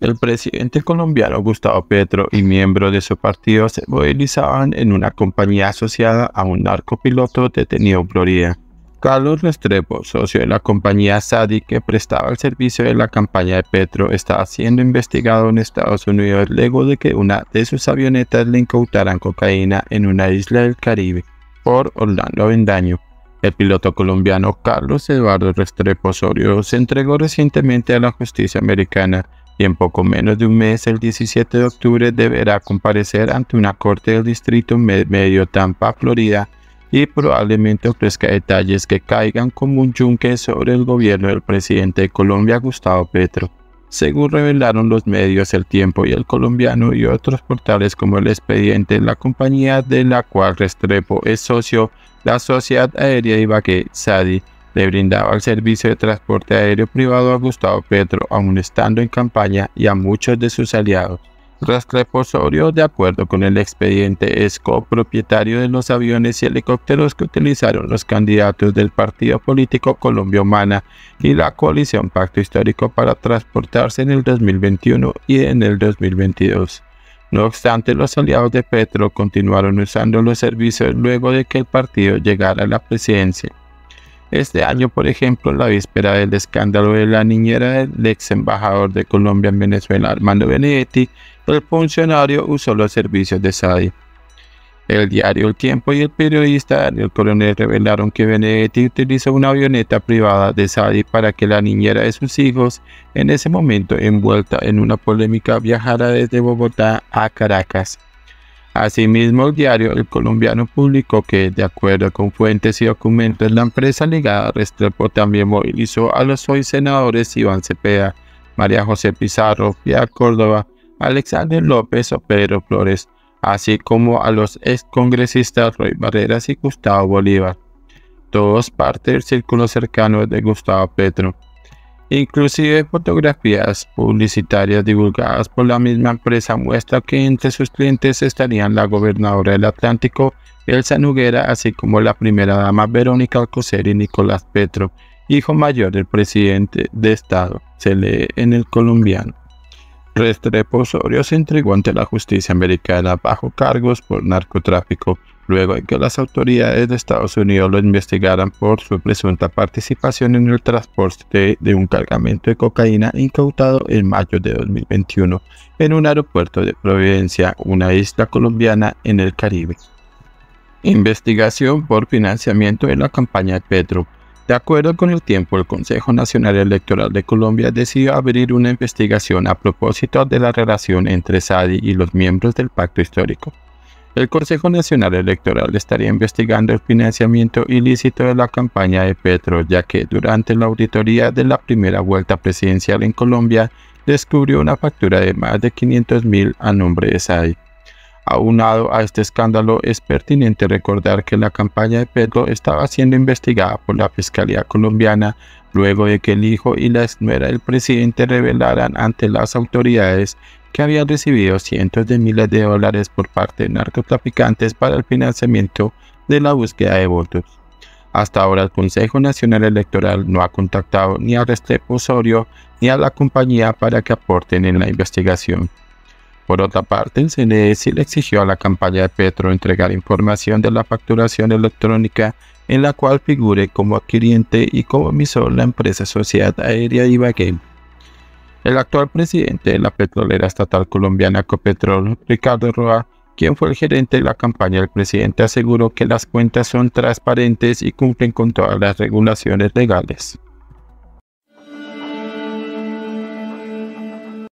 El presidente colombiano Gustavo Petro y miembros de su partido se movilizaban en una compañía asociada a un narcopiloto detenido en Florida. Carlos Restrepo, socio de la compañía SADI que prestaba el servicio de la campaña de Petro, estaba siendo investigado en Estados Unidos luego de que una de sus avionetas le incautaran cocaína en una isla del Caribe por Orlando Avendaño. El piloto colombiano Carlos Eduardo Restrepo Osorio se entregó recientemente a la justicia americana y en poco menos de un mes, el 17 de octubre, deberá comparecer ante una corte del distrito medio Tampa, Florida, y probablemente ofrezca detalles que caigan como un yunque sobre el gobierno del presidente de Colombia, Gustavo Petro. Según revelaron los medios El Tiempo y El Colombiano y otros portales como El Expediente, la compañía de la cual Restrepo es socio, la Sociedad Aérea Ibagué, SADI, le brindaba el servicio de transporte aéreo privado a Gustavo Petro, aún estando en campaña, y a muchos de sus aliados. Restrepo Osorio, de acuerdo con el expediente, es copropietario de los aviones y helicópteros que utilizaron los candidatos del partido político Colombia Humana y la coalición Pacto Histórico para transportarse en el 2021 y en el 2022. No obstante, los aliados de Petro continuaron usando los servicios luego de que el partido llegara a la presidencia. Este año, por ejemplo, la víspera del escándalo de la niñera del ex embajador de Colombia en Venezuela, Armando Benedetti, el funcionario usó los servicios de SADI. El diario El Tiempo y el periodista Daniel Coronel revelaron que Benedetti utilizó una avioneta privada de SADI para que la niñera de sus hijos, en ese momento envuelta en una polémica, viajara desde Bogotá a Caracas. Asimismo, el diario El Colombiano publicó que, de acuerdo con fuentes y documentos, la empresa ligada a Restrepo también movilizó a los hoy senadores Iván Cepeda, María José Pizarro, Piedad Córdoba, Alexander López o Pedro Flores, así como a los excongresistas Roy Barreras y Gustavo Bolívar, todos parte del círculo cercano de Gustavo Petro. Inclusive fotografías publicitarias divulgadas por la misma empresa muestran que entre sus clientes estarían la gobernadora del Atlántico, Elsa Noguera, así como la primera dama Verónica Alcocer y Nicolás Petro, hijo mayor del presidente de Estado, se lee en El Colombiano. Restrepo Osorio se entregó ante la justicia americana bajo cargos por narcotráfico, luego de que las autoridades de Estados Unidos lo investigaran por su presunta participación en el transporte de un cargamento de cocaína incautado en mayo de 2021 en un aeropuerto de Providencia, una isla colombiana en el Caribe. Investigación por financiamiento de la campaña de Petro. De acuerdo con El Tiempo, el Consejo Nacional Electoral de Colombia decidió abrir una investigación a propósito de la relación entre SADI y los miembros del Pacto Histórico. El Consejo Nacional Electoral estaría investigando el financiamiento ilícito de la campaña de Petro, ya que durante la auditoría de la primera vuelta presidencial en Colombia descubrió una factura de más de 500.000 a nombre de SADI. Aunado a este escándalo, es pertinente recordar que la campaña de Petro estaba siendo investigada por la Fiscalía colombiana luego de que el hijo y la exnuera del presidente revelaran ante las autoridades que habían recibido cientos de miles de dólares por parte de narcotraficantes para el financiamiento de la búsqueda de votos. Hasta ahora el Consejo Nacional Electoral no ha contactado ni a Restrepo Osorio ni a la compañía para que aporten en la investigación. Por otra parte, el CNE sí le exigió a la campaña de Petro entregar información de la facturación electrónica en la cual figure como adquiriente y como emisor la empresa Sociedad Aérea Ibagué. El actual presidente de la petrolera estatal colombiana Ecopetrol, Ricardo Roa, quien fue el gerente de la campaña del presidente, aseguró que las cuentas son transparentes y cumplen con todas las regulaciones legales.